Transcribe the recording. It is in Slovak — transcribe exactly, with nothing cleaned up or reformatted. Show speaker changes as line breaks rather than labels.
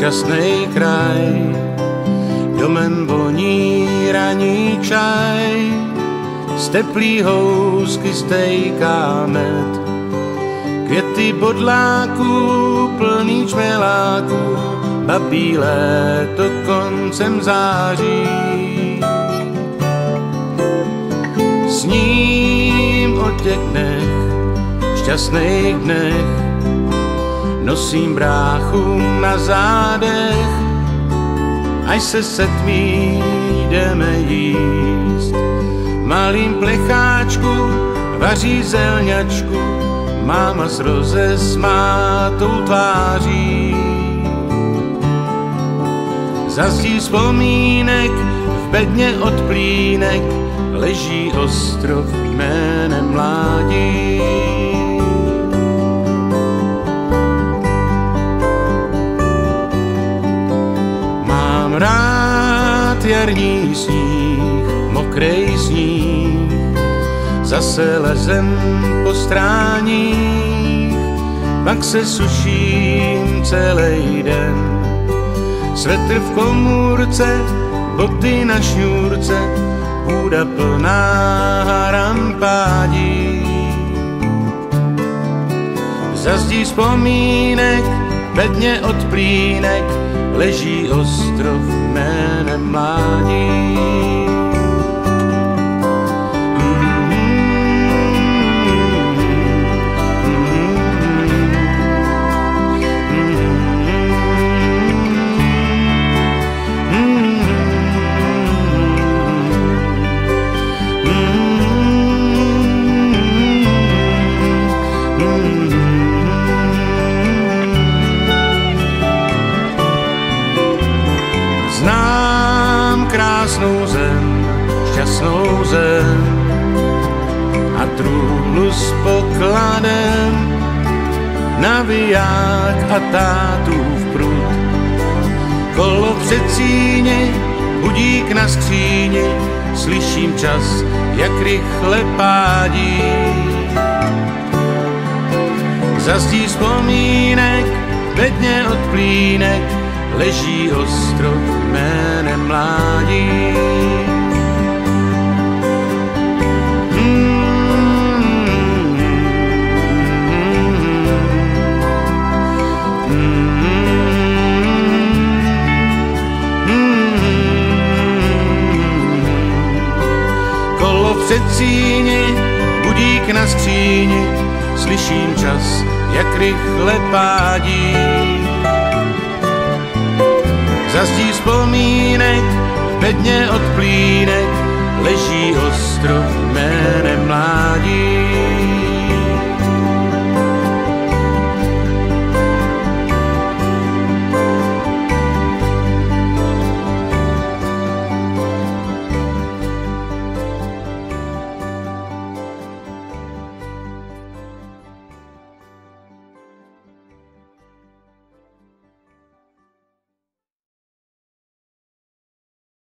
šťastný kraj, domem voní raní čaj, z teplý housky stejká med, květy bodláků plný čmeláků, babí léto koncem září. Sním o těch dnech, šťastných dnech, nosím bráchu na zádech, až se setmí jdeme jíst. V malým plecháčku vaří zelňačku, máma s rozesmátou tváří. Za zdí vzpomínek v bedně od plínek leží ostrov jménem mládí. Mám rád jarní sníh, mokrej sníh, zase lezem po stráních, pak se suším celý den. Svetr v komůrce, boty na šňůrce, půda plná harampádí. Za zdí vzpomínek, bedně od plínek, leží ostrov jménem mládí. Znám krásnou zem, šťastnou zem a trůhlu s pokladem, naviják a tátův prut. Kolo v řecíně, budík na skříni, slyším čas, jak rychle pádí. Za zdí vzpomínek, bedně od plínek, leží ostrov jménem mládí. Kolo v řecíni, budík na skříni, slyším čas, jak rychle pádí. Za zdí vzpomínek, v bedně od plínek, leží ostrov jménem mládí.